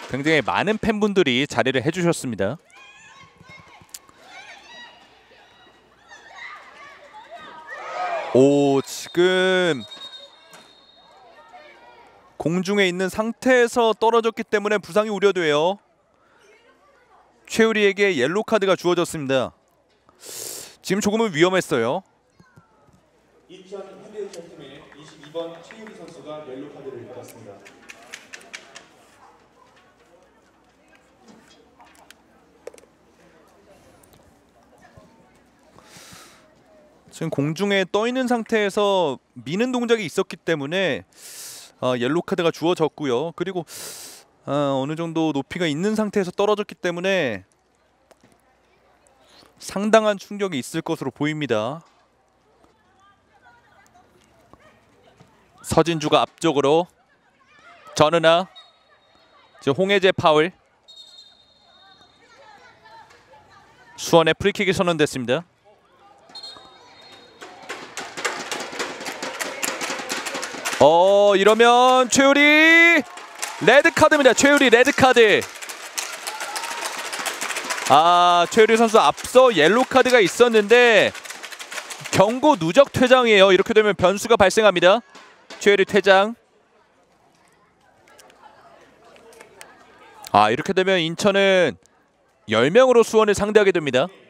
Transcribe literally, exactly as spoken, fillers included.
굉장히 많은 팬분들이 자리를 해주셨습니다. 오, 지금 공중에 있는 상태에서 떨어졌기 때문에 부상이 우려돼요. 최유리에게 옐로우 카드가 주어졌습니다. 지금 조금은 위험했어요. 인천 현대의천팀의 이십이 번 최유리 선수가 옐로우 카드를 받았습니다. 지금 공중에 떠 있는 상태에서 미는 동작이 있었기 때문에 어, 옐로우 카드가 주어졌고요. 그리고 어, 어느 정도 높이가 있는 상태에서 떨어졌기 때문에 상당한 충격이 있을 것으로 보입니다. 서진주가 앞쪽으로 전은아, 지금 홍혜재 파울. 수원의 프리킥이 선언됐습니다. 어, 이러면 최유리 레드 카드입니다. 최유리 레드 카드. 아, 최유리 선수 앞서 옐로우 카드가 있었는데 경고 누적 퇴장이에요. 이렇게 되면 변수가 발생합니다. 최유리 퇴장. 아, 이렇게 되면 인천은 열 명으로 수원을 상대하게 됩니다.